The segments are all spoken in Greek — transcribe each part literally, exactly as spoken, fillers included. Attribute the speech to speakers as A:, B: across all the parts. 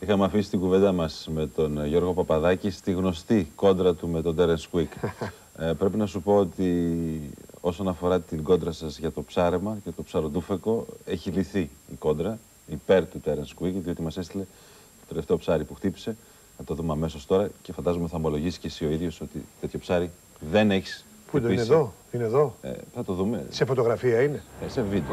A: Είχαμε αφήσει την κουβέντα μας με τον Γιώργο Παπαδάκη στη γνωστή κόντρα του με τον Τέρενς Κουίκ. ε, πρέπει να σου πω ότι όσον αφορά την κόντρα σας για το ψάρεμα και το ψαροντούφεκο, έχει λυθεί η κόντρα υπέρ του Τέρενς Κουίκ, διότι μας έστειλε το τελευταίο ψάρι που χτύπησε. Θα το δούμε αμέσως τώρα και φαντάζομαι θα ομολογήσει και εσύ ο ίδιος ότι τέτοιο ψάρι δεν έχεις.
B: Πού είναι εδώ, είναι εδώ.
A: Ε, θα το δούμε.
B: Σε φωτογραφία είναι.
A: Ε, σε βίντεο.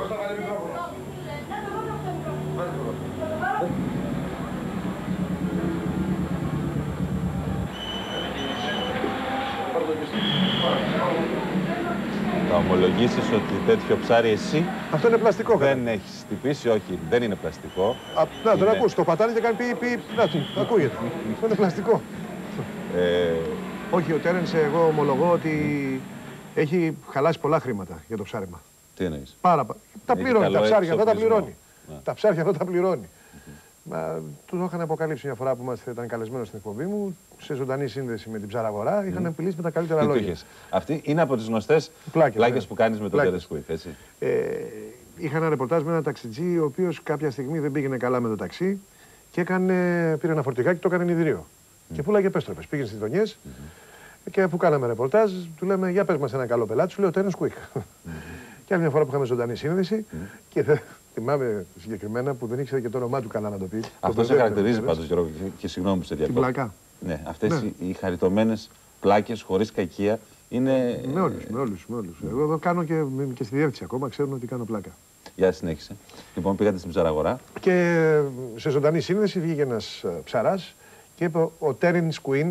A: Θα ομολογήσεις ότι τέτοιο ψάρι εσύ
B: αυτό είναι πλαστικό.
A: Δεν
B: κατά.
A: έχεις χτυπήσει, όχι, δεν είναι πλαστικό.
B: Α, να τον
A: είναι...
B: ακούς, το πατάνε και κάνει πι, πι, να του, ακούγεται. Αυτό είναι πλαστικό.
A: Ε...
B: Όχι, ο Τέρενς, εγώ ομολογώ ότι έχει χαλάσει πολλά χρήματα για το ψάρεμα.
A: Τι εννοείς?
B: Πάρα πολλά. Τα πληρώνει, τα ψάρια αυτά τα πληρώνει.
A: Ναι.
B: Τα ψάρια αυτά τα πληρώνει. Μα, του το είχαν αποκαλύψει μια φορά που είμαστε, ήταν καλεσμένο στην εκπομπή μου, σε ζωντανή σύνδεση με την ψαραγορά. Είχαν απειλήσει με τα καλύτερα
A: Τι
B: λόγια.
A: Αυτή είναι από τις γνωστές πλάκες, πλάκες ναι. που κάνεις με τον Τέρενς Κουίκ, έτσι.
B: Ε, είχα ένα ρεπορτάζ με ένα ταξιτζή, ο οποίος κάποια στιγμή δεν πήγαινε καλά με το ταξί και έκανε, πήρε ένα φορτηγάκι και το έκανε νηδρίο. Mm. Και πουλάγε πέστροπες. Πήγαινε στις γειτονιές mm -hmm. και που κάναμε ρεπορτάζ, του λέμε: για πες μας ένα καλό πελάτη, σου λέει ο Τέρενς Κουίκ. Mm -hmm. Και άλλη μια φορά που είχαμε ζωντανή σύνδεση mm -hmm. και δε, θυμάμαι συγκεκριμένα που δεν ήξερε και το όνομά του καλά να το πει.
A: Αυτό σε χαρακτηρίζει πάντως, Γιώργο, και συγγνώμη που σε διακόπτω.
B: Την πλάκα.
A: Ναι, αυτές ναι. οι, οι χαριτωμένες πλάκες χωρίς κακία είναι.
B: Με όλους, με όλους. Με όλους. Εγώ εδώ κάνω και, και στη διεύθυνση ακόμα, ξέρουν ότι κάνω πλάκα.
A: Για συνέχισε. Λοιπόν, πήγατε στην ψαραγορά.
B: Και σε ζωντανή σύνδεση βγήκε ένας ψαράς και είπε ο Τέρενς Κουίκ.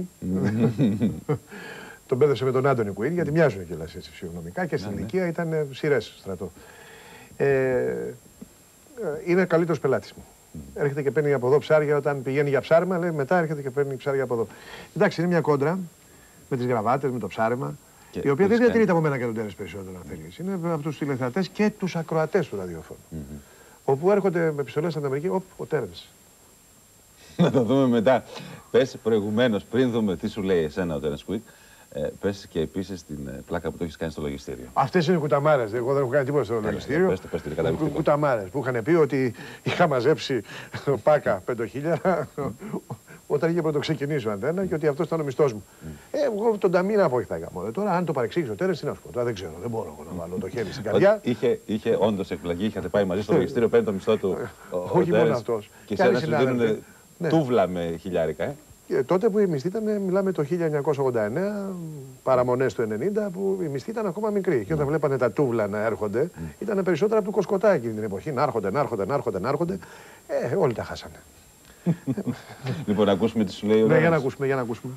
B: Τον μπέδευσε με τον Άντωνι Κουίκ, γιατί μοιάζουν κιόλας έτσι φυσιογνωμικά και στην ναι, ηλικία ναι. ήταν σειρές στρατό. Ε, είναι καλύτερος πελάτης μου. Mm. Έρχεται και παίρνει από εδώ ψάρια όταν πηγαίνει για ψάρεμα, λέει μετά έρχεται και παίρνει ψάρια από εδώ. Εντάξει, είναι μια κόντρα με τις γραβάτες, με το ψάρεμα, και η οποία δεν διατηρείται από μένα και τον Τέρενς περισσότερο, αν θέλεις. Είναι από τους τηλεθεατές και τους ακροατές του ραδιοφώνου. Mm -hmm. Όπου έρχονται με επιστολές στην Αμερική, οπ, ο Τέρενς.
A: Να το δούμε μετά. Πες προηγουμένως, πριν δούμε τι σου λέει εσένα ο Τέρενς Κουίκ. Ε, πες και επίσης την ε, πλάκα που το έχεις κάνει στο λογιστήριο.
B: Αυτές είναι κουταμάρες. Εγώ δεν έχω κάνει τίποτα στο Έλα, λογιστήριο.
A: Πες το, πες το, είναι καταπληκτικό.
B: Κουταμάρες που είχαν πει ότι είχα μαζέψει πάκα πεντοχίλιαρα όταν είχε πρωτοξεκινήσει ο Αντένα και ότι αυτός ήταν ο μισθός μου. Mm. Ε, εγώ τον ταμίνα απόχηθακα μόνο. Τώρα, αν το παρεξήγησε ο Τέρενς, τι να σου πω. Τώρα δεν ξέρω, δεν μπορώ να βάλω το χέρι στην καρδιά.
A: Είχε, είχε όντως εκπλαγεί, είχατε πάει μαζί στο λογιστήριο, παίρνει το μισθό του.
B: Όχι μόνο αυτός.
A: Και σε ένα σου δίνουν τούβλα με χιλιάρικα, ε.
B: Και τότε που η μισθή ήταν, μιλάμε το χίλια εννιακόσια ογδόντα εννέα, παραμονές του ενενήντα, που η μισθή ήταν ακόμα μικρή. Mm. Και όταν βλέπανε τα τούβλα να έρχονται, mm. ήταν περισσότερα από το Κοσκοτά εκείνη την εποχή. Να έρχονται, να έρχονται, να έρχονται, να έρχονται. Ε, όλοι τα χάσανε.
A: Λοιπόν, να ακούσουμε τι σου λέει ο
B: Ναι, για να ακούσουμε, για να ακούσουμε.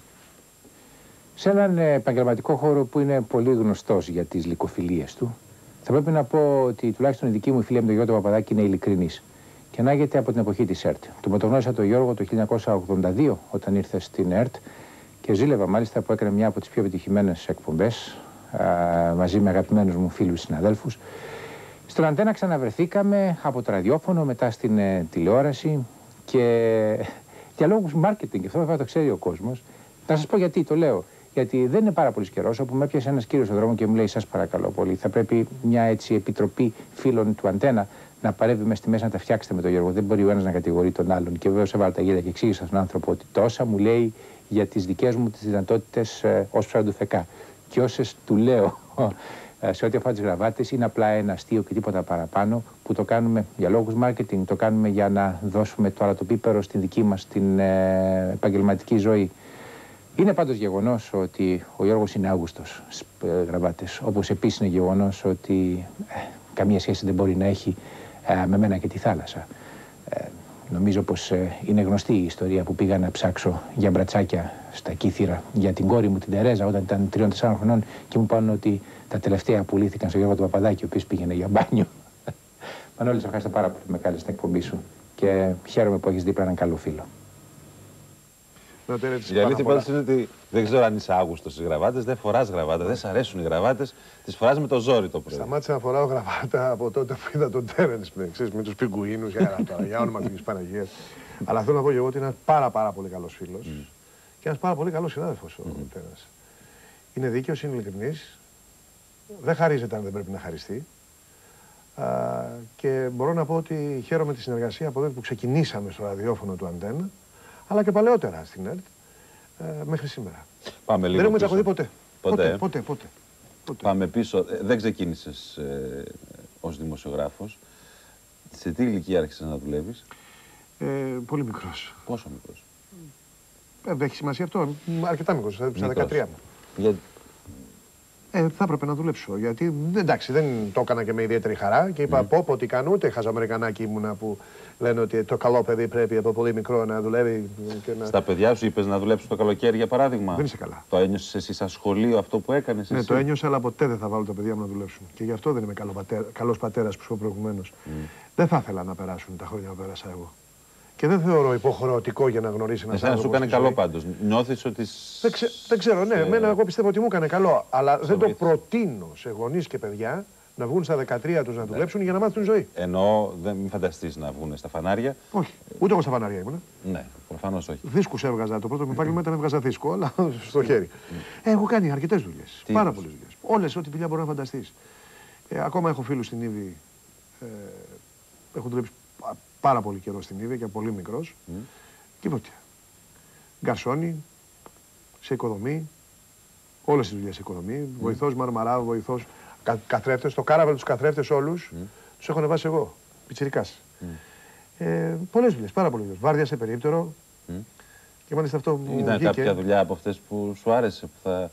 C: Σε έναν επαγγελματικό χώρο που είναι πολύ γνωστός για τις λυκοφιλίες του, θα πρέπει να πω ότι τουλάχιστον η δική μου φίλη με τον Γιώργο Παπαδάκη είναι ειλικρινής. Και ανάγεται από την εποχή της ΕΡΤ. Τον πρωτογνώρισα τον Γιώργο το χίλια εννιακόσια ογδόντα δύο όταν ήρθε στην ΕΡΤ και ζήλευα μάλιστα που έκανε μια από τις πιο επιτυχημένες εκπομπές α, μαζί με αγαπημένους μου φίλους συναδέλφους. Στον Αντένα ξαναβρεθήκαμε από το ραδιόφωνο, μετά στην ε, τηλεόραση και για λόγους marketing, αυτό βέβαια το ξέρει ο κόσμος. Να σας πω γιατί το λέω. Γιατί δεν είναι πάρα πολύ καιρό όπου με έπιασε ένας κύριος στον δρόμο και μου λέει: σας παρακαλώ πολύ, θα πρέπει μια έτσι επιτροπή φίλων του Αντένα να παρεύει μέσα στη μέση να τα φτιάξετε με τον Γιώργο. Δεν μπορεί ο ένας να κατηγορεί τον άλλον. Και βέβαια έβαλα τα γύρια και εξήγησα στον άνθρωπο ότι τόσα μου λέει για τις δικές μου τις δυνατότητες ε, ως ψαροντουφεκά. Και όσες του λέω ε, σε ό,τι αφορά τις γραβάτες είναι απλά ένα αστείο και τίποτα παραπάνω που το κάνουμε για λόγους marketing, το κάνουμε για να δώσουμε το αλατοπίπερο στην δική μας την ε, επαγγελματική ζωή. Είναι πάντως γεγονός ότι ο Γιώργος είναι άγουστος στις ε, γραβάτες. Όπως επίσης είναι γεγονός ότι ε, καμία σχέση δεν μπορεί να έχει ε, με μένα και τη θάλασσα. Ε, νομίζω πως ε, είναι γνωστή η ιστορία που πήγα να ψάξω για μπρατσάκια στα Κύθυρα για την κόρη μου την Τερέζα όταν ήταν τριών τεσσάρων χρονών και μου είπαν ότι τα τελευταία πουλήθηκαν στο Γιώργο του Παπαδάκη, ο οποίος πήγαινε για μπάνιο. Μανώλη, σε ευχαριστώ πάρα πολύ που με κάλεσες στην εκπομπή σου και χαίρομαι που έχεις δίπλα έναν καλό φίλο.
A: Η αλήθεια πάντως είναι ότι δεν ξέρω αν είσαι άγουστος στις γραβάτες, δεν φοράς γραβάτα, δεν σ' αρέσουν οι γραβάτες, τις φοράς με το ζόρι το πρωί.
B: Σταμάτησα να φοράω γραβάτα από τότε που είδα τον Τέρενς με τους πιγκουίνους, για, για όνομα της Παναγίας. Αλλά θέλω να πω και εγώ ότι είναι ένας πάρα, πάρα πολύ καλός φίλος mm. και ένας πάρα πολύ καλός συνάδελφος ο mm. Τέρενς. Είναι δίκαιος, είναι ειλικρινής, δεν χαρίζεται αν δεν πρέπει να χαριστεί. Α, και μπορώ να πω ότι χαίρομαι τη συνεργασία από τότε που ξεκινήσαμε στο ραδιόφωνο του Αντένα. αλλά και παλαιότερα στην ΕΡΤ ε, μέχρι σήμερα.
A: Πάμε λίγο
B: Δεν έχουμε
A: πίσω.
B: τσακωθεί ποτέ.
A: Ποτέ.
B: Ποτέ, ποτέ, ποτέ, ποτέ.
A: Πάμε πίσω. Ε, δεν ξεκίνησες ε, ως δημοσιογράφος. Σε τι ηλικία άρχισες να δουλεύεις?
B: Ε, πολύ μικρός.
A: Πόσο μικρός?
B: Ε, δεν έχει σημασία αυτό. Αρκετά μικρός, στα δεκατρία μου.
A: Για...
B: Ε, θα έπρεπε να δουλέψω. Γιατί εντάξει, δεν το έκανα και με ιδιαίτερη χαρά και είπα: mm. πω, πω, τι κάνω, ούτε χαζαμερικανάκι ήμουνα που λένε ότι το καλό παιδί πρέπει από πολύ μικρό να δουλεύει. Και να...
A: Στα παιδιά σου είπες να δουλέψεις το καλοκαίρι, για παράδειγμα?
B: Δεν είσαι καλά.
A: Το ένιωσες εσύ σαν σχολείο αυτό που έκανες?
B: Ναι,
A: εσύ?
B: το ένιωσα, αλλά ποτέ δεν θα βάλω τα παιδιά μου να δουλέψουν. Και γι' αυτό δεν είμαι καλό πατέρα, καλός πατέρας που σου είπα προηγουμένως. Mm. Δεν θα ήθελα να περάσουν τα χρόνια που πέρασα εγώ. Και δεν θεωρώ υποχρεωτικό για να γνωρίσει ένα άνθρωπο.
A: Εσένα σου έκανε καλό πάντως. Νιώθεις ότι.
B: Δεν, ξε... δεν ξέρω, ναι. Εμένα εγώ πιστεύω ότι μου έκανε καλό. Αλλά
A: σε
B: δεν
A: βοήθησε.
B: το προτείνω σε γονείς και παιδιά να βγουν στα δεκατρία τους να ναι. δουλέψουν για να μάθουν ζωή.
A: Ενώ δεν μην φανταστείς να βγουν στα φανάρια.
B: Όχι. Ούτε εγώ στα φανάρια ήμουνα.
A: Ναι, προφανώς όχι.
B: Δίσκους έβγαζα. Το πρώτο μου επάγγελμα ήταν έβγαζα δίσκο, αλλά στο χέρι. ε, έχω κάνει αρκετές δουλειές. Πάρα πολλές δουλειές. Όλες, ό,τι δουλειά μπορεί να φανταστείς. Ε, ακόμα έχω φίλους στην Ήβη. Ε, έχω δουλέψει πάρα πολύ καιρό στην Ήβη και πολύ μικρός. Mm. Και ποτέ. Γκαρσόνι, σε οικοδομή, όλες τις δουλειές σε οικοδομή, mm. βοηθός Μαρμαρά, βοηθός κα, καθρέφτες, το κάραβαλ τους καθρέφτες όλους, mm. τους έχω ανεβάσει εγώ, πιτσιρικάς. Mm. Ε, πολλές δουλειές, πάρα πολλές δουλειές. Βάρδια σε περίπτερο mm. και μάλιστα αυτό μου
A: ήταν
B: βγήκε.
A: Κάποια δουλειά από αυτές που σου άρεσε, που θα...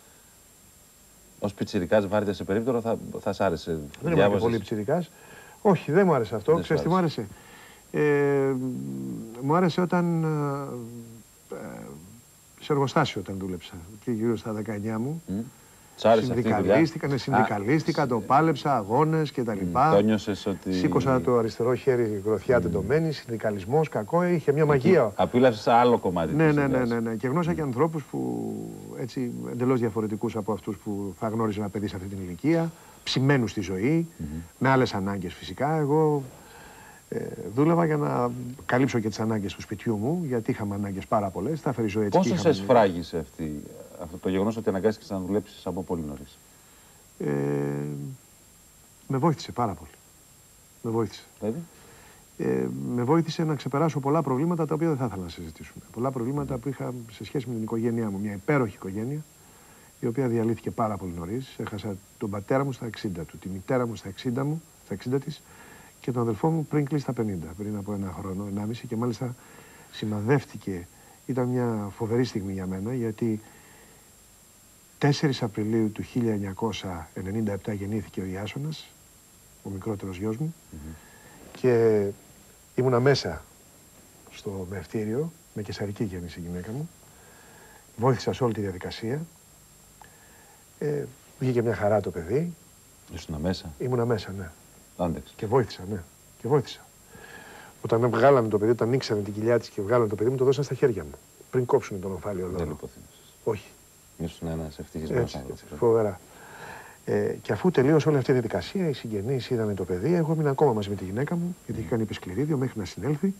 A: ως πιτσιρικάς βάρδια σε περίπτερο θα, θα σ' άρεσε?
B: Δεν ήμουν πολύ πιτσιρικάς. Όχι, δεν μου άρεσε αυτό. Ξέρεις τι μου άρεσε? Ε, μου άρεσε όταν ε, σε εργοστάσιο όταν δούλεψα και γύρω στα δεκαεννιά μου. Mm. Συνδικαλίστηκα, ναι, συνδικαλίστηκα, το πάλεψα, αγώνες και τα λοιπά.
A: Το νιώσες ότι...
B: Σήκωσα το αριστερό χέρι γροθιά mm. τεντωμένη, συνδικαλισμός, κακό, είχε μια μαγεία.
A: Απίλαυσες άλλο κομμάτι.
B: Ναι, ναι, ναι, ναι, ναι. Και γνώρισα και ανθρώπους που έτσι εντελώς διαφορετικούς από αυτούς που θα γνώριζε ένα παιδί σε αυτή την ηλικία, ψημένους στη ζωή, mm -hmm. με άλλες ανάγκες φυσικά. Εγώ Ε, δούλευα για να καλύψω και τις ανάγκες του σπιτιού μου, γιατί είχαμε ανάγκες πάρα πολλές. Θα φέρει ζωή έτσι.
A: Πόσο σε σφράγισε αυτή, αυτό το γεγονός ότι αναγκάστηκες να δουλέψεις από πολύ νωρίς?
B: Ε, με βοήθησε πάρα πολύ. Με βοήθησε.
A: Δηλαδή?
B: Ε, με βοήθησε να ξεπεράσω πολλά προβλήματα τα οποία δεν θα ήθελα να συζητήσουμε. Πολλά προβλήματα που είχα σε σχέση με την οικογένειά μου. Μια υπέροχη οικογένεια, η οποία διαλύθηκε πάρα πολύ νωρίς. Έχασα τον πατέρα μου στα εξήντα του, τη μητέρα μου στα εξήντα μου, στα εξήντα της, και τον αδελφό μου πριν κλείσει τα πενήντα, πριν από ένα χρόνο, ενάμιση, και μάλιστα σημαδεύτηκε. Ήταν μια φοβερή στιγμή για μένα, γιατί τέσσερις Απριλίου του χίλια εννιακόσια ενενήντα επτά γεννήθηκε ο Ιάσονας, ο μικρότερος γιος μου, mm-hmm. και ήμουνα μέσα στο μευτήριο, με καισαρική γέννηση η γυναίκα μου. Βοήθησα σε όλη τη διαδικασία. Ε, βγήκε μια χαρά το παιδί.
A: Ήσουνα μέσα?
B: Ήμουνα μέσα, ναι.
A: Άντεξε.
B: Και βοήθησα, ναι. Και βοήθησα. Όταν βγάλαμε το παιδί, όταν ανοίξανε την κοιλιά της και βγάλανε το παιδί, μου το δώσαν στα χέρια μου. Πριν κόψουν τον ομφάλιο λόγο.
A: Δεν λιποθύμησες?
B: Όχι.
A: Ήσουν ένας ευτυχισμένος άνθρωπος.
B: Φοβερά. Ε, και αφού τελείωσε όλη αυτή η διαδικασία, οι συγγενείς είδανε το παιδί. Εγώ ήμουν ακόμα μαζί με τη γυναίκα μου, γιατί είχε κάνει υπεσκληρίδιο μέχρι να συνέλθει.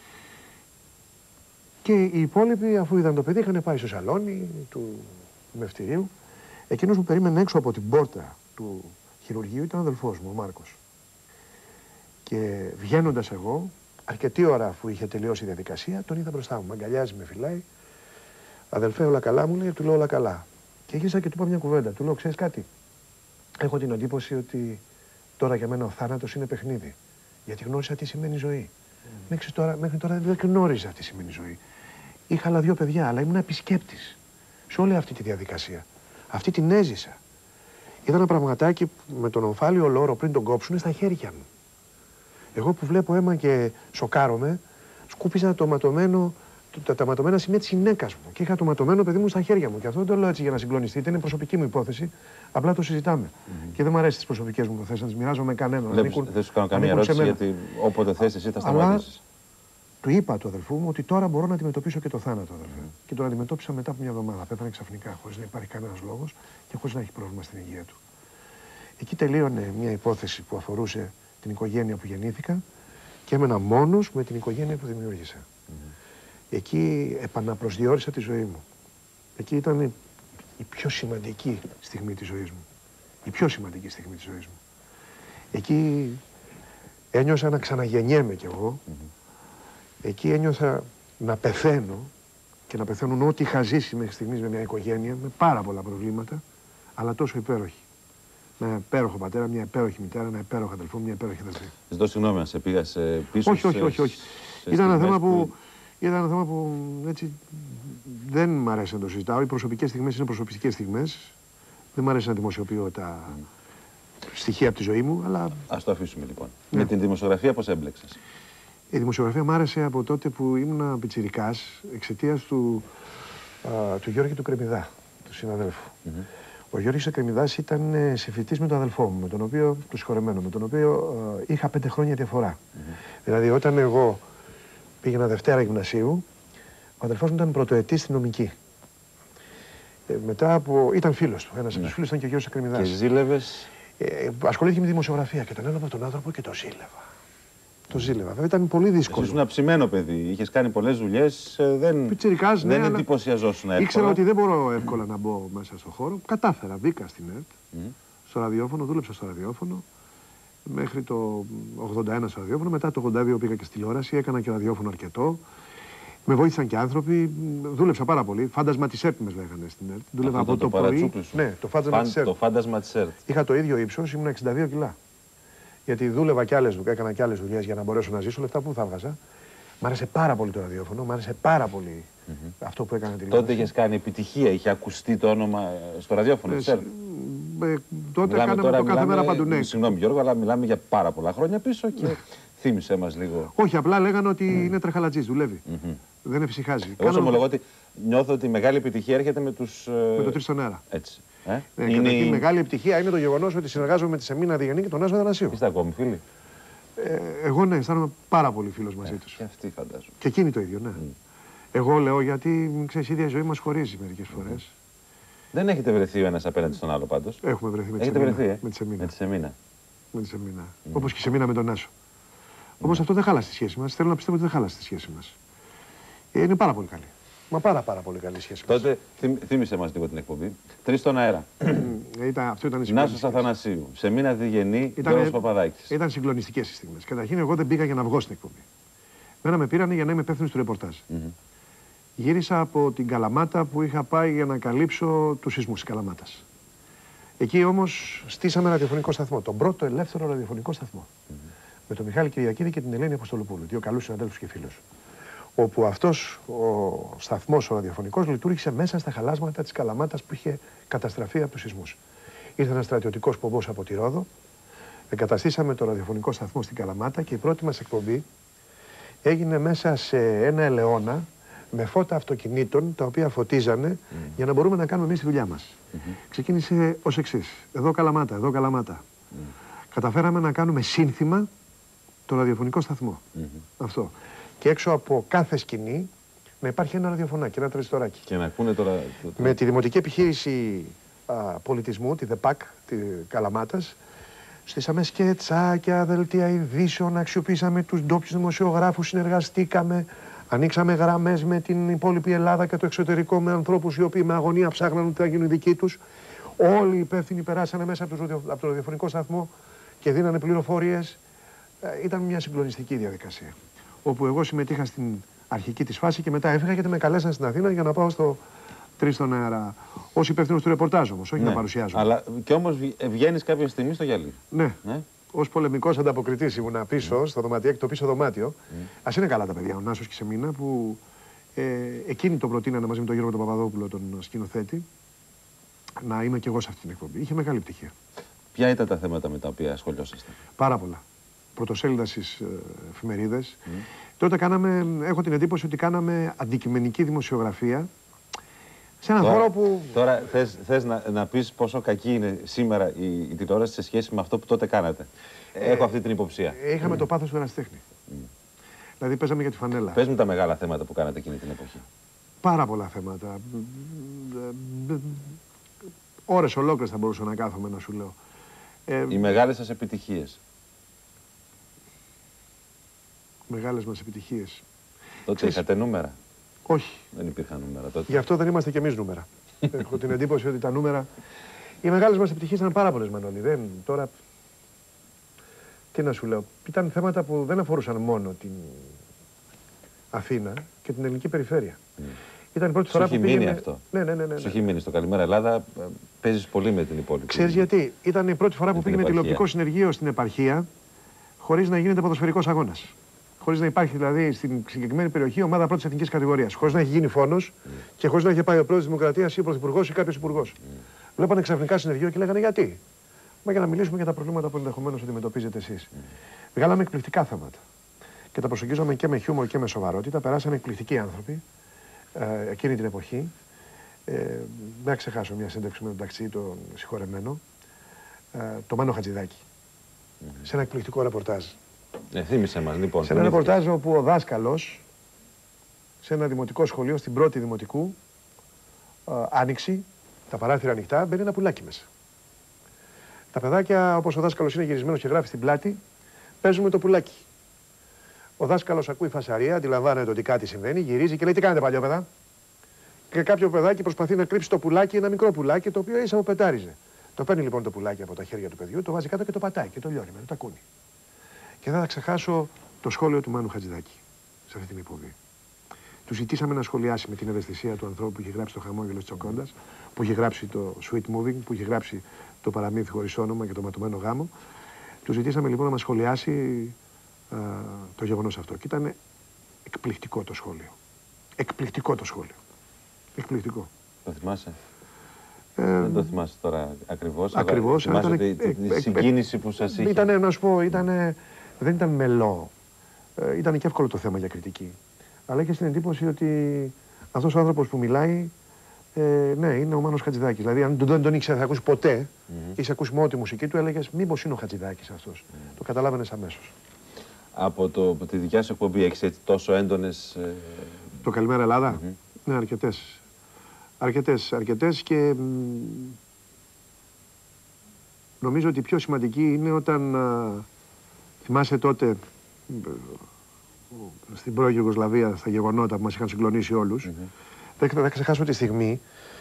B: Και οι υπόλοιποι, αφού είδαν το παιδί, είχαν πάει στο σαλόνι του μευτηρίου. Εκείνος που περίμενε έξω από την πόρτα του χειρουργείου ήταν ο αδελφός μου, ο Μάρκος. Και βγαίνοντας εγώ, αρκετή ώρα αφού είχε τελειώσει η διαδικασία, τον είδα μπροστά μου. Μ' αγκαλιάζει, με φυλάει. Αδελφέ, όλα καλά? Μου λέει, του λέω όλα καλά. Και γύρισα και του είπα μια κουβέντα. Του λέω, ξέρεις κάτι? Έχω την εντύπωση ότι τώρα για μένα ο θάνατος είναι παιχνίδι. Γιατί γνώρισα τι σημαίνει ζωή. Mm. Μέχρι, τώρα, μέχρι τώρα δεν γνώριζα τι σημαίνει ζωή. Είχα άλλα δύο παιδιά, αλλά ήμουν επισκέπτης σε όλη αυτή τη διαδικασία. Αυτή την έζησα. Είδα ένα πραγματάκι με τον ομφάλιο λόρο πριν τον κόψουνε στα χέρια μου. Εγώ που βλέπω αίμα και σοκάρομαι, σκούπιζα το ματωμένο, τα, τα ματωμένα σημεία της γυναίκας μου. Και είχα το ματωμένο παιδί μου στα χέρια μου. Και αυτό δεν το λέω έτσι για να συγκλονιστείτε, είναι προσωπική μου υπόθεση. Απλά το συζητάμε. Mm-hmm. Και δεν μου αρέσει τις προσωπικές μου υποθέσεις να τις μοιράζω με κανέναν.
A: Δεν, ανήκουν, δεν σου κάνω καμία ερώτηση, γιατί όποτε θες εσύ θα σταματήσεις.
B: Του είπα του αδελφού μου ότι τώρα μπορώ να αντιμετωπίσω και το θάνατο, αδελφέ. Mm. Και τον αντιμετώπισα μετά από μια εβδομάδα. Πέθανε ξαφνικά, χωρίς να υπάρχει κανένας λόγος και χωρίς να έχει πρόβλημα στην υγεία του. Εκεί τελείωνε μια υπόθεση που αφορούσε την οικογένεια που γεννήθηκα και έμενα μόνος με την οικογένεια που δημιούργησα. Mm. Εκεί επαναπροσδιορίσα τη ζωή μου. Εκεί ήταν η πιο σημαντική στιγμή της ζωής μου. Η πιο σημαντική στιγμή της ζωής μου. Εκεί ένιωσα να ξαναγεννιέμαι κι εγώ. Mm. Εκεί ένιωσα να πεθαίνω και να πεθαίνουν ό,τι είχα ζήσει μέχρι στιγμής με μια οικογένεια με πάρα πολλά προβλήματα, αλλά τόσο υπέροχη. Με ένα υπέροχο πατέρα, μια υπέροχη μητέρα, ένα υπέροχο αδελφό, μια υπέροχη αδελφή.
A: Ζητώ συγγνώμη αν σε πήγα σε πίσω.
B: Όχι, όχι, όχι. όχι. Ήταν ένα θέμα που, ήταν ένα θέμα που έτσι, δεν μ' αρέσει να το συζητάω. Οι προσωπικές στιγμές είναι προσωπικές στιγμές. Δεν μ' αρέσει να δημοσιοποιώ τα mm. στοιχεία από τη ζωή μου, αλλά... Ας
A: το αφήσουμε λοιπόν. Ναι. Με την δημοσιογραφία πώς έμπλεξες?
B: Η δημοσιογραφία μ' άρεσε από τότε που ήμουν πιτσιρικάς εξαιτίας του, α, του Γιώργη του Κρεμιδά, του συναδέλφου. Mm-hmm. Ο Γιώργης Κρεμιδάς ήταν συμφοιτής με τον αδελφό μου, με τον οποίο, του συγχωρεμένο, με τον οποίο α, είχα πέντε χρόνια διαφορά. Mm-hmm. Δηλαδή όταν εγώ πήγαινα Δευτέρα γυμνασίου, ο αδελφός μου ήταν πρωτοετής στην νομική. Ε, μετά από... ήταν φίλος του, ένας mm-hmm. από τους φίλους ήταν και ο Γιώργης Κρεμιδάς.
A: Και ζήλευες?
B: Ε, ασχολήθηκε με τη δημοσιογραφία και τον έλαβα τον άνθρωπο και το ζήλευα. Το ζήλευα. Βέβαια ήταν πολύ δύσκολο.
A: Ήσουν ένα ψημένο παιδί. Είχες κάνει πολλές δουλειές. Δεν,
B: Πιτσιρικάς, ναι,
A: δεν εντυπωσιαζόσουν εύκολα.
B: Ήξερα ότι δεν μπορώ εύκολα να μπω μέσα στον χώρο. Κατάφερα. Μπήκα στην ΕΡΤ. Mm. Στο ραδιόφωνο. Δούλεψα στο ραδιόφωνο. Μέχρι το ογδόντα ένα στο ραδιόφωνο. Μετά το ογδόντα δύο πήγα και στη τηλεόραση. Έκανα και ραδιόφωνο αρκετό. Με βοήθησαν και άνθρωποι. Δούλεψα πάρα πολύ. Φάντασμα της ΕΡΤ με λέγανε στην ΕΡΤ. Δούλευα από το, το πρωί. Ναι, το φάντασμα της ΕΡΤ.
A: Το φάντασμα της ΕΡΤ.
B: Είχα το ίδιο ύψος. Ήμουν εξήντα δύο κιλά. Γιατί δούλευα κι άλλες δουλειές, έκανα κι άλλες δουλειές για να μπορέσω να ζήσω, λεφτά που θα έβγαζα. Μ' άρεσε πάρα πολύ το ραδιόφωνο, μ' άρεσε πάρα πολύ mm-hmm. αυτό που έκανα τηλεόραση.
A: Τότε είχες κάνει επιτυχία, είχε ακουστεί το όνομα στο ραδιόφωνο, ε, ξέρετε.
B: Ε, τότε μιλάμε κάναμε τώρα, το κάθε μέρα παντού, ναι.
A: Συγγνώμη Γιώργο, αλλά μιλάμε για πάρα πολλά χρόνια πίσω και θύμισέ μας λίγο.
B: Όχι, απλά λέγανε ότι mm. είναι τρεχαλατζής, δουλεύει. Mm-hmm. Δεν εφησυχάζει.
A: Εγώ σου ομολογώ ότι νιώθω ότι η μεγάλη επιτυχία έρχεται με τους...
B: Με το τρεις στον αέρα.
A: Έτσι. Ε?
B: Ναι, είναι... η μεγάλη επιτυχία είναι το γεγονός ότι συνεργάζομαι με τη Σεμίνα Διγενή και τον Άσο Δανασίου.
A: Είστε ακόμη φίλοι?
B: Ε, εγώ ναι, αισθάνομαι πάρα πολύ φίλος μαζί
A: ε,
B: τους.
A: Και αυτοί φαντάζομαι.
B: Και εκείνοι το ίδιο, ναι. Mm. Εγώ λέω γιατί, ξέρεις, η ίδια ζωή μας χωρίζει μερικές φορές. Mm.
A: Δεν έχετε βρεθεί ο ένας απέναντι στον άλλο πάντως?
B: Έχουμε βρεθεί με τη
A: Σεμίνα. Βρεθεί, ε?
B: με τη Σεμίνα.
A: Με τη Σεμίνα.
B: Με τη Σεμίνα. Mm. Όπως και η Σεμίνα με τον Άσο. Mm. Όμως αυτό δεν χάλασε τη σχέση μας. Θέλω να πιστεύω ότι δεν χάλασε τη σχέση μας. Ε, είναι πάρα πολύ καλή. Μα πάρα πάρα πολύ καλή σχέση μας.
A: Τότε θύμισε μας λίγο την εκπομπή. Τρεις στον αέρα.
B: ήταν, αυτό ήταν
A: Νάσος Αθανασίου, Σεμίνα Διγενή, Γιώργος Παπαδάκης.
B: Ήταν συγκλονιστικές οι στιγμές. Καταρχήν εγώ δεν πήγα για να βγω στην εκπομπή. Μένα με πήρανε για να είμαι υπεύθυνος του ρεπορτάζ. Mm -hmm. Γύρισα από την Καλαμάτα που είχα πάει για να καλύψω τους σεισμούς της Καλαμάτας. Εκεί όμως στήσαμε ραδιοφωνικό σταθμό, τον πρώτο ελεύθερο ραδιοφωνικό σταθμό. Mm -hmm. Με τον Μιχάλη Κυριακίδη και την Ελένη Αποστολοπούλου, δύο καλούς συναδέλφους και φίλους. Όπου αυτός ο σταθμός ο ραδιοφωνικός λειτουργήσε μέσα στα χαλάσματα της Καλαμάτας που είχε καταστραφεί από τους σεισμούς. Ήρθε ένας στρατιωτικός πομπός από τη Ρόδο, εγκαταστήσαμε το ραδιοφωνικό σταθμό στην Καλαμάτα και η πρώτη μας εκπομπή έγινε μέσα σε ένα ελαιώνα με φώτα αυτοκινήτων τα οποία φωτίζανε mm. για να μπορούμε να κάνουμε εμείς τη δουλειά μας. Mm -hmm. Ξεκίνησε ως εξής. Εδώ Καλαμάτα, εδώ Καλαμάτα. Mm. Καταφέραμε να κάνουμε σύνθημα το ραδιοφωνικό σταθμό. Mm -hmm. Αυτό. Και έξω από κάθε σκηνή να υπάρχει ένα ραδιοφωνάκι, ένα τρανζιστοράκι.
A: Και να ακούνε τώρα...
B: Με τη Δημοτική Επιχείρηση α, Πολιτισμού, τη ΔΕΠΑΚ, τη Καλαμάτας, στήσαμε σκετσάκια, δελτία ειδήσεων, αξιοποιήσαμε τους ντόπιους δημοσιογράφους, συνεργαστήκαμε, ανοίξαμε γραμμές με την υπόλοιπη Ελλάδα και το εξωτερικό με ανθρώπους οι οποίοι με αγωνία ψάχναν ότι θα γίνουν δικοί τους. Όλοι οι υπεύθυνοι περάσανε μέσα από το, από το ραδιοφωνικό σταθμό και δίνανε πληροφορίες. Ε, ήταν μια συγκλονιστική διαδικασία. Όπου εγώ συμμετείχα στην αρχική της φάση και μετά έφυγα γιατί με καλέσαν στην Αθήνα για να πάω στο τρεις στον αέρα. Ως υπεύθυνος του ρεπορτάζ όμως, όχι ναι, να παρουσιάζω.
A: Αλλά και όμως βγαίνεις κάποια στιγμή στο γυαλί.
B: Ναι. ναι. Ως πολεμικός ανταποκριτής ήμουνα πίσω, mm. στο δωματιάκι, το πίσω δωμάτιο. Mm. Ας είναι καλά τα παιδιά, ο Νάσος και η Σεμίνα, που ε, εκείνοι το προτείνανε μαζί με τον Γιώργο τον Παπαδόπουλο, τον σκηνοθέτη, να είμαι κι εγώ σε αυτή την εκπομπή. Είχε μεγάλη πτυχία.
A: Ποια ήταν τα θέματα με τα οποία ασχολιόσαστε?
B: Πάρα πολλά. Πρωτοσέλιδα στις ε, εφημερίδες. Mm. Τότε κάναμε, έχω την εντύπωση ότι κάναμε αντικειμενική δημοσιογραφία σε έναν χώρο που...
A: Τώρα θες, θες να, να πεις πόσο κακή είναι σήμερα η, η τηλεόραση σε σχέση με αυτό που τότε κάνατε. Ε, έχω αυτή την υποψία.
B: Είχαμε
A: mm.
B: το πάθος του ερασιτέχνη. Mm. Δηλαδή παίζαμε για τη φανέλα.
A: Πες μου τα μεγάλα θέματα που κάνατε εκείνη την εποχή.
B: Πάρα πολλά θέματα. Ώρες ολόκληρες θα μπορούσα να κάθομαι να σου λέω.
A: Ε, οι μεγάλες σας επιτυχίες.
B: Μεγάλες μας επιτυχίες.
A: Τότε Ξέρεις... είχατε νούμερα?
B: Όχι.
A: Δεν υπήρχαν νούμερα τότε.
B: Γι' αυτό δεν είμαστε κι εμείς νούμερα. Έχω την εντύπωση ότι τα νούμερα... Οι μεγάλες μας επιτυχίες ήταν πάρα πολλές, Μανώλη. Δεν... Τώρα... Τι να σου λέω. Ήταν θέματα που δεν αφορούσαν μόνο την Αθήνα και την ελληνική περιφέρεια. Mm. Ήταν η πρώτη
A: Σου
B: φορά
A: έχει
B: που
A: μείνει
B: πήγαινε...
A: αυτό.
B: Ναι, ναι, ναι, ναι.
A: Σου έχει μείνει στο Καλημέρα Ελλάδα. Παίζεις πολύ με την υπόλοιπη.
B: Ξέρεις γιατί? Ήταν η πρώτη φορά που πήγαινε τηλεοπτικό συνεργείο στην επαρχία χωρίς να γίνεται ποδοσφαιρικός αγώνας. Χωρίς να υπάρχει δηλαδή στην συγκεκριμένη περιοχή ομάδα πρώτης εθνικής κατηγορίας. Χωρίς να έχει γίνει φόνος mm. και χωρίς να έχει πάει ο πρόεδρος της Δημοκρατίας ή ο πρωθυπουργός ή κάποιος υπουργός. Mm. Βλέπανε ξαφνικά συνεργείο και λέγανε γιατί. Μα για να μιλήσουμε για τα προβλήματα που ενδεχομένως αντιμετωπίζετε εσείς. Mm. Βγάλαμε εκπληκτικά θέματα. Και τα προσεγγίζαμε και με χιούμορ και με σοβαρότητα. Περάσανε εκπληκτικοί άνθρωποι ε, εκείνη την εποχή. Ε, δεν ξεχάσω μια σύνταξη με τον ταξί, τον συγχωρεμένο, ε, το Μάνο Χατζηδάκη. Mm -hmm. Σε ένα εκπληκτικό ρεπορτάζ. Ε,
A: θύμισε μας, λοιπόν.
B: Σε ένα ρεπορτάζ όπου ο δάσκαλος, σε ένα δημοτικό σχολείο, στην πρώτη δημοτικού, ε, άνοιξη, τα παράθυρα ανοιχτά, μπαίνει ένα πουλάκι μέσα. Τα παιδάκια, όπως ο δάσκαλος είναι γυρισμένος και γράφει στην πλάτη, παίζουν με το πουλάκι. Ο δάσκαλος ακούει φασαρία, αντιλαμβάνεται ότι κάτι συμβαίνει, γυρίζει και λέει: τι κάνετε, παλιόπαιδα? Και κάποιο παιδάκι προσπαθεί να κρύψει το πουλάκι, ένα μικρό πουλάκι, το οποίο ίσα μου πετάριζε. Το παίρνει λοιπόν το πουλάκι από τα χέρια του παιδιού, το βάζει κάτω και το πατάει και το λιώνει με το τακούνι. Και δεν θα ξεχάσω το σχόλιο του Μάνου Χατζηδάκη σε αυτή την εκπομπή. Του ζητήσαμε να σχολιάσει με την ευαισθησία του ανθρώπου που είχε γράψει το Χαμόγελο της Τζοκόντας, που είχε γράψει το Sweet Moving, που είχε γράψει το Παραμύθι χωρίς όνομα και το Ματωμένο Γάμο. Του ζητήσαμε λοιπόν να μας σχολιάσει α, το γεγονός αυτό. Και ήταν εκπληκτικό το σχόλιο. Εκπληκτικό το σχόλιο. Εκπληκτικό.
A: Το θυμάσαι?
B: Ε,
A: Δεν το θυμάσαι τώρα ακριβώς.
B: Ακριβώς.
A: Θυμάσαι ήταν, τη, τη, τη ε, συγκίνηση ε, που σας είχε.
B: Ήτανε, να σου πω, ήτανε, δεν ήταν μελό. Ε, ήταν και εύκολο το θέμα για κριτική. Αλλά είχε την εντύπωση ότι αυτός ο άνθρωπος που μιλάει, ε, ναι, είναι ο Μάνος Χατζηδάκης. Δηλαδή, αν δεν τον ήξερε, θα ακούσει ποτέ, mm -hmm. είσαι ακούσει μόνο τη μουσική του, έλεγες μήπως είναι ο Χατζηδάκης αυτός. Mm -hmm. Το καταλάβαινες αμέσως.
A: Από, το, από τη δικιά σου εκπομπή έχεις έτσι τόσο έντονες. Ε...
B: Το Καλημέρα Ελλάδα. Mm -hmm. Ναι, αρκετές. Αρκετές, αρκετές και νομίζω ότι η πιο σημαντική είναι όταν α, θυμάσαι τότε στην πρώην Ιουγκοσλαβία στα γεγονότα που μας είχαν συγκλονίσει όλους. Mm-hmm. Δεν θα ξεχάσω τη στιγμή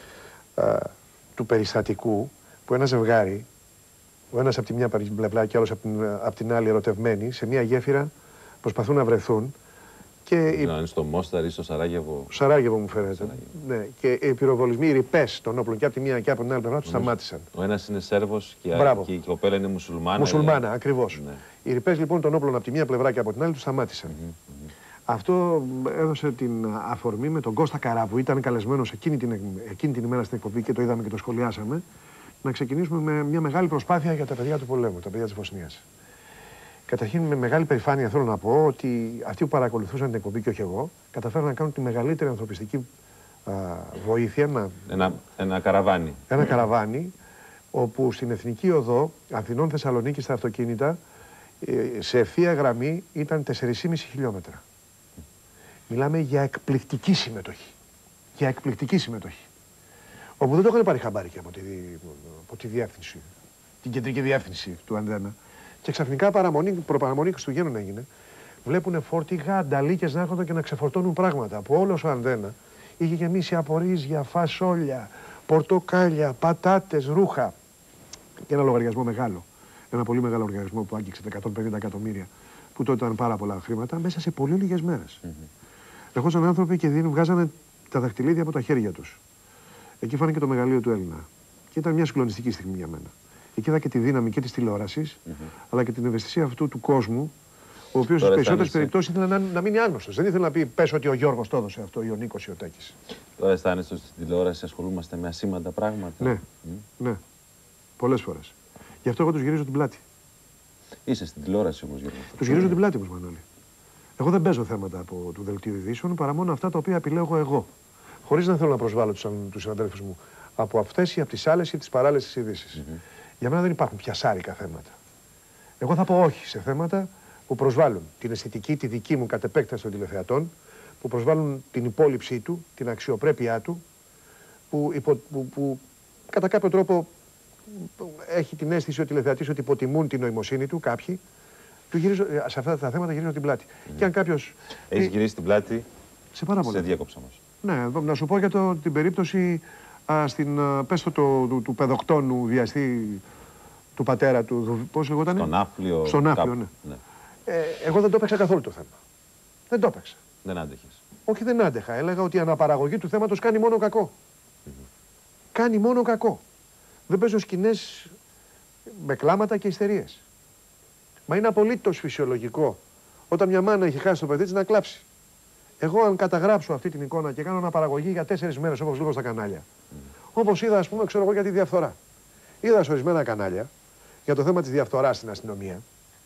B: α, του περιστατικού που ένα ζευγάρι, ο ένας από τη μια πλευρά και άλλος από την, από την άλλη ερωτευμένοι, σε μια γέφυρα προσπαθούν να βρεθούν. Και
A: να είναι στο Μόσταρ ή στο Σαράγεβο.
B: Σαράγεβο μου φαίνεται. Ναι. Και οι πυροβολισμοί, οι ρηπές των όπλων και από τη μία και από την άλλη πλευρά του σταμάτησαν.
A: Ο ένας είναι Σέρβος και, και η κοπέλα είναι μουσουλμάνα.
B: Μουσουλμάνα, είναι... ακριβώς. Ναι. Οι ρηπές λοιπόν των όπλων από τη μία πλευρά και από την άλλη του σταμάτησαν. Mm -hmm. Αυτό έδωσε την αφορμή με τον Κώστα Καρά που ήταν καλεσμένος εκείνη την, εκείνη την ημέρα στην εκπομπή και το είδαμε και το σχολιάσαμε. Να ξεκινήσουμε με μια μεγάλη προσπάθεια για τα παιδιά του πολέμου, τα παιδιά της Βοσνίας. Καταρχήν, με μεγάλη περηφάνεια θέλω να πω ότι αυτοί που παρακολουθούσαν την εκπομπή και όχι εγώ, καταφέραν να κάνουν τη μεγαλύτερη ανθρωπιστική α, βοήθεια. Να...
A: Ένα, ένα καραβάνι.
B: Ένα καραβάνι, όπου στην Εθνική Οδό Αθηνών Θεσσαλονίκη στα αυτοκίνητα, σε ευθεία γραμμή ήταν τέσσερα κόμμα πέντε χιλιόμετρα. Μιλάμε για εκπληκτική συμμετοχή. Για εκπληκτική συμμετοχή. Όπου δεν το είχαν πάρει χαμπάρι και από τη, από τη διεύθυνση, την κεντρική διεύθυνση του Ανδένα. Και ξαφνικά παραμονή, προπαραμονή Χριστουγέννων έγινε. Βλέπουν φόρτηγα, ανταλίκες να έρχονται και να ξεφορτώνουν πράγματα. Από όλο ο Ανδένα είχε γεμίσει από ρύζια, φασόλια, πορτοκάλια, πατάτες, ρούχα. Και ένα λογαριασμό μεγάλο. Ένα πολύ μεγάλο λογαριασμό που άγγιξε τα εκατόν πενήντα εκατομμύρια, που τότε ήταν πάρα πολλά χρήματα, μέσα σε πολύ λίγες μέρες. Mm -hmm. Ερχόντουσαν άνθρωποι και δίνουν, βγάζανε τα δαχτυλίδια από τα χέρια τους. Εκεί φάνηκε το μεγαλείο του Έλληνα. Και ήταν μια συγκλονιστική στιγμή για μένα. Εκεί είδα και τη δύναμη και της τηλεόρασης, mm -hmm. αλλά και την ευαισθησία αυτού του κόσμου, ο οποίος στις περισσότερες περιπτώσεις ήθελε να, να μείνει άγνωστος. Δεν ήθελε να πει πες ότι ο Γιώργος το έδωσε αυτό ή ο Νίκος ή ο Τέκης.
A: Τώρα αισθάνεσαι ότι στην τηλεόραση ασχολούμαστε με ασήμαντα πράγματα.
B: Ναι, mm. ναι. Πολλές φορές. Γι' αυτό εγώ τους γυρίζω την πλάτη.
A: Είσαι στην τηλεόραση όμως, Γιώργο.
B: Τους γυρίζω την πλάτη όμως, Μανώλη. Εγώ δεν παίζω θέματα από του δελτίου ειδήσεων παρά μόνο αυτά τα οποία επιλέγω εγώ. Χωρίς να θέλω να προσβάλλω τους συναδέλφους μου από αυτές ή από τις άλλες ή τις παράλληλες ειδήσεις. Mm -hmm. Για μένα δεν υπάρχουν πιασάρικα θέματα. Εγώ θα πω όχι σε θέματα που προσβάλλουν την αισθητική, τη δική μου κατ' επέκταση των τηλεθεατών, που προσβάλλουν την υπόλοιψή του, την αξιοπρέπειά του, που, υπο, που, που κατά κάποιο τρόπο έχει την αίσθηση ο τηλεθεατής ότι υποτιμούν την νοημοσύνη του κάποιοι. Του γυρίζω, σε αυτά τα θέματα γυρίζω την πλάτη. Mm. Και αν κάποιος...
A: Έχεις γυρίσει την πλάτη,
B: σε πάρα πολλά.
A: Σε διέκοψα όμως.
B: Ναι, να σου πω για το, την περίπτωση α, στην, α, πες το, του, του, του παιδοκτόνου βιαστή του πατέρα του, πώς λεγότανε?
A: Στον Άφλιο.
B: Στον Άφλιο, ναι. ναι. Ε, εγώ δεν το έπαιξα καθόλου το θέμα. Δεν το έπαιξα.
A: Δεν άντεχες.
B: Όχι, δεν άντεχα. Έλεγα ότι η αναπαραγωγή του θέματος κάνει μόνο κακό. Mm-hmm. Κάνει μόνο κακό. Δεν παίζω σκηνές με κλάματα και ιστερίες. Μα είναι απολύτως φυσιολογικό όταν μια μάνα έχει χάσει το παιδί της να κλάψει. Εγώ, αν καταγράψω αυτή την εικόνα και κάνω αναπαραγωγή για τέσσερις μέρες, όπως βλέπω στα κανάλια, mm. όπως είδα, ας πούμε, ξέρω εγώ, για τη διαφθορά. Είδα σε ορισμένα κανάλια για το θέμα της διαφθοράς στην αστυνομία.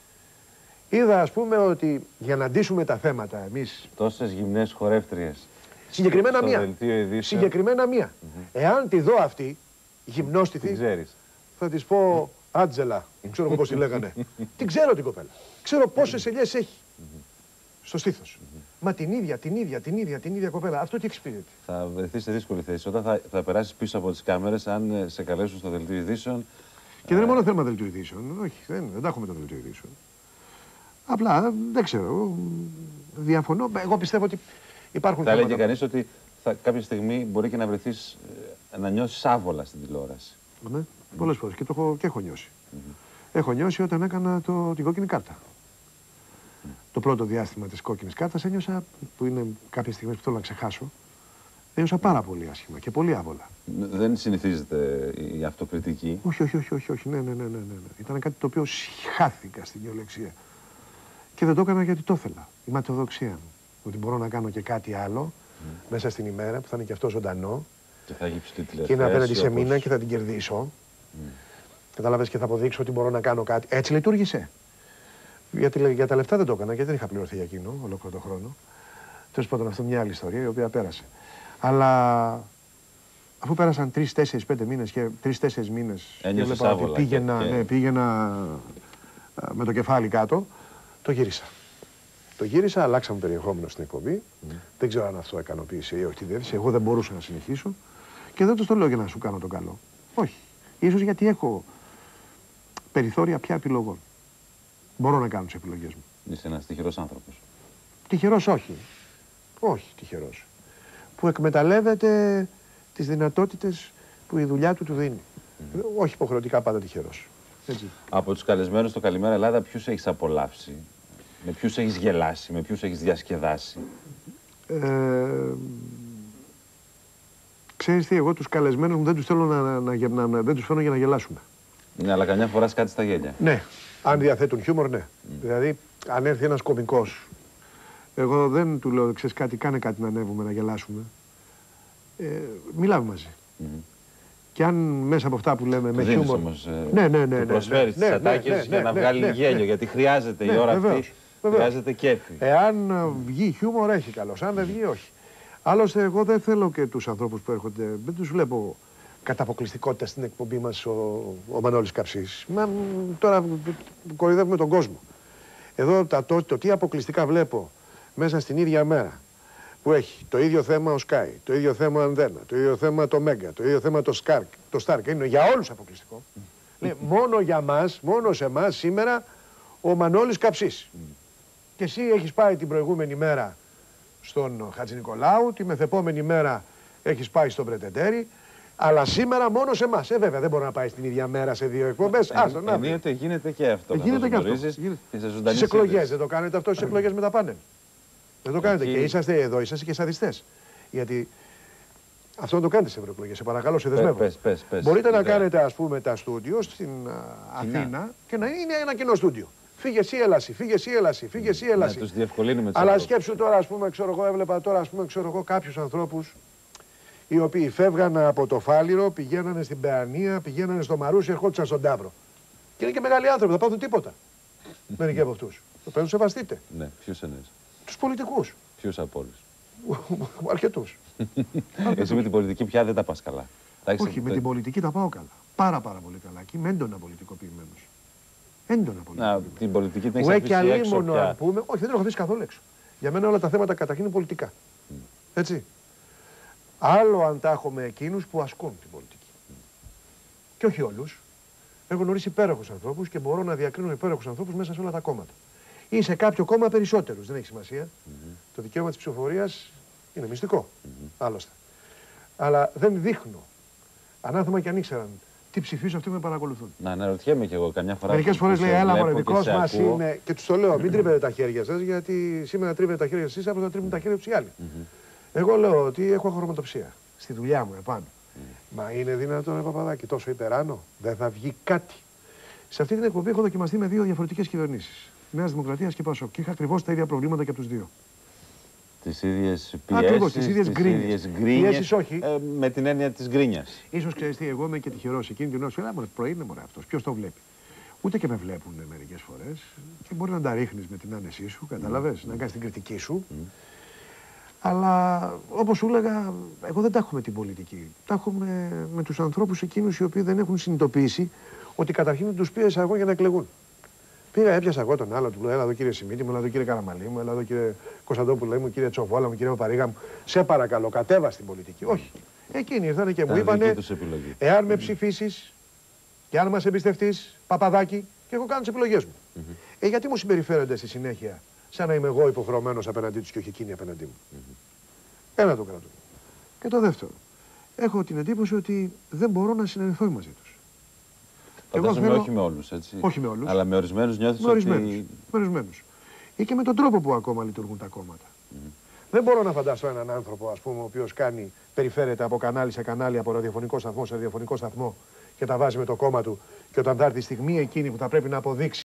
B: Είδα, ας πούμε, ότι για να αντίσουμε τα θέματα εμείς.
A: Τόσες γυμνές χορεύτριες.
B: Συγκεκριμένα μία. Συγκεκριμένα μία. Mm-hmm. Εάν τη δω αυτή, γυμνόστιθη, θα της πω Άντζελα, ξέρω εγώ πώς τη λέγανε. Την ξέρω την κοπέλα. Ξέρω πόσες ελιές έχει στο στήθος. Μα την ίδια, την ίδια, την ίδια, την ίδια κοπέλα. Αυτό τι εξυπηρετεί.
A: Θα βρεθείς σε δύσκολη θέση. Όταν θα, θα περάσεις πίσω από τις κάμερες, αν σε καλέσουν στο δελτίο ειδήσεων.
B: Και δεν είναι μόνο θέμα δελτίου ειδήσεων. Όχι, δεν, δεν τα έχουμε το δελτίο ειδήσεων. Απλά δεν ξέρω. Διαφωνώ. Εγώ πιστεύω ότι υπάρχουν.
A: Θα έλεγε κανείς ότι θα, κάποια στιγμή μπορεί και να βρεθείς να νιώσεις άβολα στην τηλεόραση.
B: Ναι, πολλές φορές και το έχω, και έχω νιώσει. Mm-hmm. Έχω νιώσει όταν έκανα το, την κόκκινη κάρτα. Mm. Το πρώτο διάστημα της κόκκινης κάρτας ένιωσα, που είναι κάποιες στιγμές που θέλω να ξεχάσω, ένιωσα πάρα πολύ άσχημα και πολύ άβολα.
A: Δεν συνηθίζεται η αυτοκριτική.
B: Όχι, όχι, όχι, όχι, όχι. Ναι, ναι, ναι, ναι, ναι. Ήταν κάτι το οποίο χάθηκα στην γεωλεξία. Και δεν το έκανα γιατί το ήθελα. Η ματαιοδοξία μου. Ότι μπορώ να κάνω και κάτι άλλο mm. μέσα στην ημέρα που θα είναι και αυτό ζωντανό.
A: Και θα έχει ψηλή τηλεφωνία.
B: Και είναι απέναντι σε μήνα και θα την κερδίσω. Mm. Κατάλαβες, και θα αποδείξω ότι μπορώ να κάνω κάτι. Έτσι λειτουργήσε. Γιατί για τα λεφτά δεν το έκανα, γιατί δεν είχα πληρωθεί για εκείνο ολόκληρο τον χρόνο. Τέλος πάντων, αυτό είναι μια άλλη ιστορία η οποία πέρασε. Αλλά αφού πέρασαν τρεις, τέσσερις, πέντε μήνες και τρεις, τέσσερις μήνες.
A: Ένιωσες άβολα.
B: Πήγαινα,
A: και...
B: ναι, πήγαινα με το κεφάλι κάτω, το γύρισα. Το γύρισα, αλλάξαμε περιεχόμενο στην εκπομπή. Mm. Δεν ξέρω αν αυτό ικανοποίησε ή όχι τη διεύθυνση. Εγώ δεν μπορούσα να συνεχίσω. Και δεν τους το λέω για να σου κάνω τον καλό. Όχι. Ίσως γιατί έχω περιθώρια πια επιλογών. Μπορώ να κάνω τις επιλογές μου.
A: Είσαι ένας τυχερός άνθρωπος.
B: Τυχερός όχι. Όχι τυχερός. Που εκμεταλλεύεται τις δυνατότητες που η δουλειά του του δίνει. Mm. Όχι υποχρεωτικά πάντα τυχερός. Έτσι.
A: Από τους καλεσμένους στο Καλημέρα Ελλάδα, ποιους έχεις απολαύσει? Με ποιους έχεις γελάσει, με ποιους έχεις διασκεδάσει?
B: Ε, ξέρεις τι, εγώ τους καλεσμένους μου δεν τους θέλω να, να, να, να, δεν τους φέρνω για να γελάσουμε.
A: Ναι, αλλά καμιά φορά κάτι στα γέλια.
B: Ναι, αν διαθέτουν χιούμορ, ναι. Mm. Δηλαδή, αν έρθει ένας κωμικός, εγώ δεν του λέω, ξέρεις κάτι, κάνε κάτι να ανέβουμε, να γελάσουμε. Ε, μιλάμε μαζί. Mm. Και αν μέσα από αυτά που λέμε με χιούμορ.
A: Όμως, ε,
B: ναι, ναι, ναι.
A: Του προσφέρεις
B: ναι,
A: τις
B: ναι,
A: ατάκες
B: ναι, ναι,
A: για να
B: ναι,
A: βγάλει
B: ναι,
A: γέλιο,
B: ναι,
A: γιατί χρειάζεται
B: ναι,
A: η ώρα
B: βεβαίως,
A: αυτή.
B: Βεβαίως.
A: Χρειάζεται κέφι.
B: Εάν βγει χιούμορ, έχει καλώς. Αν δεν βγει, όχι. Άλλωστε, εγώ δεν θέλω και τους ανθρώπους που έρχονται, δεν τους βλέπω κατά αποκλειστικότητα στην εκπομπή μας ο, ο Μανώλης Καψής. Μα τώρα κοροϊδεύουμε τον κόσμο. Εδώ τα, το, το τι αποκλειστικά βλέπω μέσα στην ίδια μέρα που έχει το ίδιο θέμα ο Sky, το ίδιο θέμα ο Ανδένα, το ίδιο θέμα το Μέγκα, το ίδιο θέμα το Σκάρκ, το Στάρκ, είναι για όλους αποκλειστικό. Mm. Λέει, μόνο για μας, μόνο σε εμάς σήμερα ο Μανώλης Καψής. Mm. Και εσύ έχεις πάει την προηγούμενη μέρα στον Χατζηνικολάου, τη μεθεπόμενη μέρα έχεις πάει στον Πρετεντέρη, αλλά σήμερα μόνο σε εμάς. Ε, βέβαια, δεν μπορεί να πάει την ίδια μέρα σε δύο εκπομπές. Άστο, να
A: γίνεται, γίνεται και αυτό.
B: Ε, γίνεται και αυτό. Στις εκλογές, δεν το κάνετε αυτό στις εκλογές με τα πάνελ. Δεν το κάνετε. Εκεί... Και είσαστε εδώ, είσαστε και σαδιστές. Γιατί αυτό να το κάνετε σε ευρωεκλογές. Σε παρακαλώ, σε δεσμεύω.
A: Πες, πες, πες.
B: Μπορείτε να κάνετε, ας πούμε, τα στούντιο στην Αθήνα και να είναι ένα κοινό στούντιο. Φύγε εσύ, έλα εσύ, φύγε εσύ, έλα εσύ, φύγε εσύ, έλα εσύ.
A: Να τους διευκολύνουμε.
B: Αλλά σκέψου τώρα, ας πούμε, ξέρω εγώ, έβλεπα τώρα, ας πούμε, ξέρω εγώ, κάποιους ανθρώπους οι οποίοι φεύγαν από το Φάληρο, πηγαίνανε στην Παιανία, πηγαίνανε στο Μαρούσι, ερχόντουσαν στον Ταύρο. Και είναι και μεγάλοι άνθρωποι, θα πάθουν τίποτα. Μερικοί από αυτούς. Το παίρνουν, σεβαστείτε.
A: Ναι, ποιους εννοείς?
B: Τους πολιτικούς.
A: Ποιους από όλους?
B: Αρκετούς.
A: Εσύ με την πολιτική πια δεν τα πας καλά.
B: Όχι, με την πολιτική τα πάω καλά. Πάρα πάρα πολύ καλά. Και είμαι έντονα πολιτικοποιημένος. Έντονα πολιτικοποιημένος.
A: Να, την πολιτική την έχεις αφήσει έξω πια.
B: Αν πούμε, όχι, δεν την έχω αφήσει καθόλου έξω. Για μένα όλα τα θέματα καταρχήν είναι πολιτικά. Mm. Έτσι. Άλλο αν τα έχω με εκείνους που ασκούν την πολιτική. Mm. Και όχι όλους. Έχω γνωρίσει υπέροχους ανθρώπους και μπορώ να διακρίνω υπέροχους ανθρώπους μέσα σε όλα τα κόμματα. Ή σε κάποιο κόμμα περισσότερους, δεν έχει σημασία. Mm-hmm. Το δικαίωμα της ψηφοφορίας είναι μυστικό, mm-hmm. άλλωστε. Αλλά δεν δείχνω. Ανάθεμα και αν ήξεραν τι ψηφίζω, αυτοί με παρακολουθούν.
A: Να αναρωτιέμαι κι εγώ καμιά φορά.
B: Μερικές φορές λέει, έλα μωρέ, δικός
A: σε
B: μας
A: ακούω.
B: είναι. Και τους το λέω, μην τρίβετε τα χέρια σας, γιατί σήμερα τρίβετε τα χέρια σας, αύριο θα τρίβουν τα χέρια τους οι άλλοι.
A: Mm-hmm.
B: Εγώ λέω ότι έχω χρωματοψία στη δουλειά μου επάνω. Mm. Μα είναι δυνατόν, ρε Παπαδάκη, τόσο υπεράνω, δεν θα βγει κάτι. Σε αυτή την εκπομπή έχω δοκιμαστεί με δύο διαφορετικές κυβερνήσεις. Νέας Δημοκρατίας και Πασόκ. Και είχα ακριβώς τα ίδια προβλήματα και από τους δύο.
A: Τις ίδιες πιέσεις,
B: Ακριβώς, τις ίδιες γκρίνιες. Πιέσεις όχι.
A: Ε, με την έννοια της γκρίνιας.
B: Ίσως ξέρεις τι, εγώ είμαι και τυχερός εκείνη την ώρα σου. Έλα, μωρέ, πρωί είναι μωρέ αυτός. Ποιος το βλέπει. Ούτε και με βλέπουν μερικές φορές. Και μπορεί να τα ρίχνεις με την άνεσή σου, καταλαβες, mm. να κάνεις την κριτική σου. Mm. Αλλά όπως σου έλεγα, εγώ δεν τα έχω με την πολιτική. Τα έχω με, με τους ανθρώπους εκείνους οι οποίοι δεν έχουν συνειδητοποιήσει ότι καταρχήν τους πίεσα εγώ για να εκλεγούν. Πήγα, έπιασα εγώ τον άλλο, του λέω: έλα εδώ κύριε Σιμίτη μου, έλα εδώ κύριε Καραμαλή μου, έλα εδώ κύριε Κωνσταντόπουλο μου, κύριε Τσοβόλα μου, κύριε Παπαρίγα μου. Σε παρακαλώ, κατέβα στην πολιτική. Όχι. Εκείνοι ήρθαν και μου είπανε: εάν με ψηφίσεις και αν μας εμπιστευτείς, Παπαδάκη, και εγώ κάνω τις επιλογές μου. Mm-hmm. Ε, γιατί μου συμπεριφέρονται στη συνέχεια σαν να είμαι εγώ υποχρεωμένος απέναντί τους και όχι εκείνοι απέναντί μου. Mm-hmm. Ένα το κρατώ. Και το δεύτερο. Έχω την εντύπωση ότι δεν μπορώ να συνεννοηθώ μαζί τους.
A: Φαντάζομαι θέλω... όχι με όλους, έτσι.
B: Όχι με όλους.
A: Αλλά με ορισμένους νιώθεις
B: με ορισμένους.
A: ότι...
B: Με ορισμένους. Ή και με τον τρόπο που ακόμα λειτουργούν τα κόμματα. Mm-hmm. Δεν μπορώ να φανταστώ έναν άνθρωπο, ας πούμε, ο οποίος κάνει, περιφέρεται από κανάλι σε κανάλι, από ραδιοφωνικό σταθμό σε ραδιοφωνικό σταθμό και τα βάζει με το κόμμα του και όταν θα έρθει η στιγμή εκείνη που θα πρέπει να αποδείξει